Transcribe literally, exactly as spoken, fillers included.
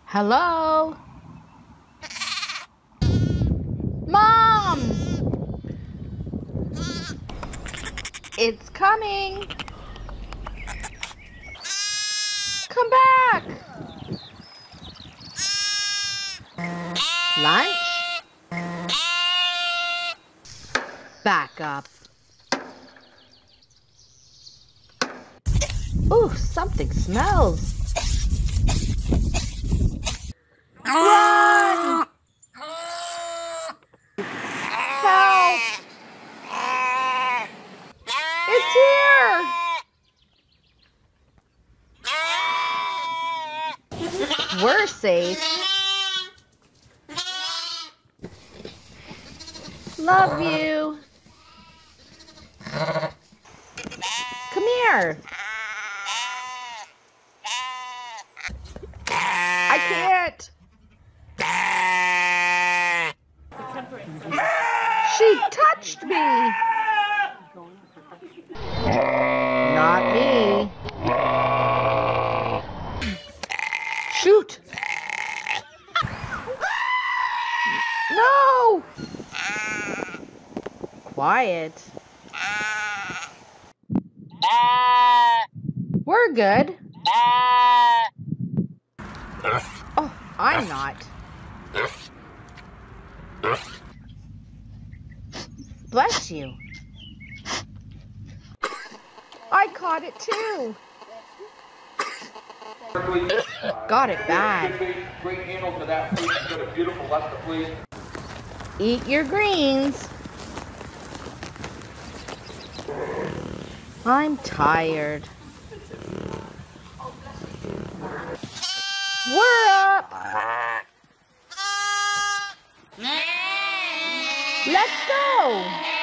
Hello? Mom! It's coming! Come back! Lunch? Back up. Ooh, something smells. Run! Help! It's here! We're safe. Love you. Come here. I can't. She touched me. Not me. Shoot. No. Quiet. We're good. Oh, I'm not. Bless you. I caught it too. Got it bad. Eat your greens. I'm tired. We're up. Let's go.